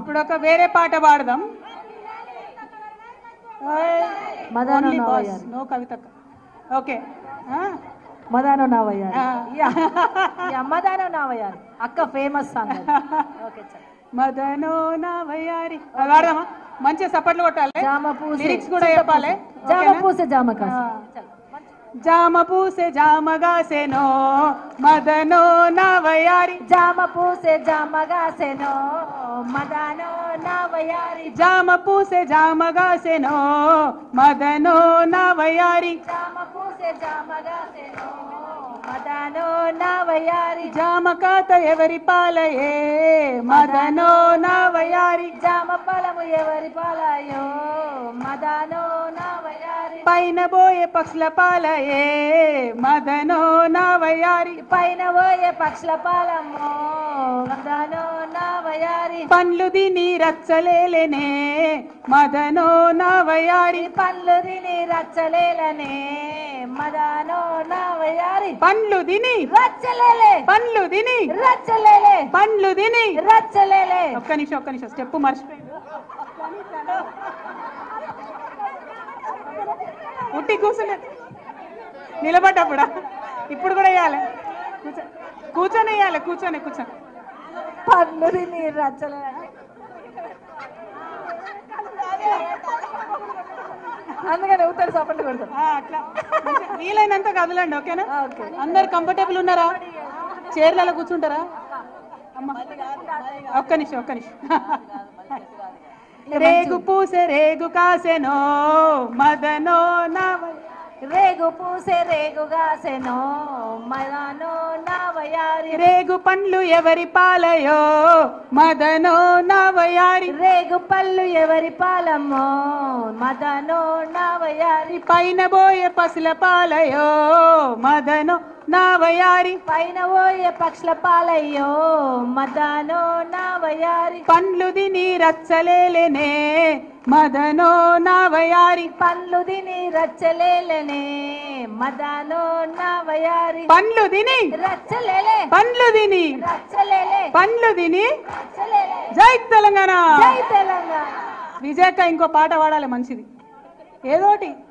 ఇప్పుడు ఒక వేరే పాట పాడదాం. మదానో నా వయ్యారి. నో కవిత. ఓకే మదానో నా వయ్యారి. మదానో నా వయ్యారి అక్క ఫేమస్ సాంగ్. ఓకే మదనో నా వయ్యారి వాడదామా? మంచిగా సపట్లు కొట్టాలి, లిరిక్స్ కూడా చెప్పాలి. జామ పూసే జామ కాసే జామ పూసే జామగాసెనో మదనో నా వయ్యారి. జామ పూసే జామగాసెనో మదనో నా వయ్యారి. జామ పూసే జామగాసెనో మదనో నా వయ్యారి. జామ పూసే జామగాసెనో మదనో నా వయ్యారి. జామ కాత ఎవరి పాలయే మదనో నా వయ్యారి. జామ ఫలము ఎవరి పాలయో మదనో నా వయ్యారి. పైన పోయే పక్షుల పాలయే మదనో నా వయ్యారి. పైన పోయే పక్షుల పాలమ్మో మదనో నా వయ్యారి. పండ్లు తిని రచ్చలేలనే మదనో నా వయ్యారి. పండ్లు తిని రచ్చలేలనే మదనో నా వయ్యారి. పండ్లు తిని రచ్చలేలే పండ్లు తిని రచ్చలేలే పండ్లు తిని రచ్చలేలే. ఒక్క నిమిషం స్టెప్ మర్చిపోయింది. ఉట్టి కూర్చోలేదు, నిలబడ్డప్పుడా? ఇప్పుడు కూడా వేయాలి, కూర్చొని వేయాలి. కూర్చొని పండ్లు తిని రచ్చలేలే. అందుకని ఉత్తర సపట్లు కొడతాం. అట్లా వీలైనంత కదలండి. ఓకేనా? అందరు కంఫర్టబుల్ ఉన్నారా? చైర్లలో కూర్చుంటారా? అమ్మ ఒక్క నిమిషం. రేగు పూసే రేగు కాసెనో మదనో నా. రేగు పూసే రేగు కాసెనో మదనో నా వయ్యారి. రేగు పండ్లు ఎవరి పాలయో మదనో నా వయ్యారి. రేగు పళ్ళు ఎవరి పాలమ్మో మదనో నా వయ్యారి. పైన పోయే పసుల పాలయో మదనో నా వయ్యారి. పైన పోయే పక్షుల పాలయ్యో మదనో నా వయ్యారి. పండ్లు తిని రచ్చలేలనే మదనో నా వయ్యారి. పండ్లు తిని రచ్చలేలనే మదనో నా వయ్యారి. పండ్లు తిని రచ్చలేలే పండ్లు తిని రచ్చలేలే పండ్లు తిని. రచ్చలేలే. జై తెలంగాణ. జై తెలంగాణ. విజయక్క ఇంకో పాట పాడాలి మంచిది ఏదోటి.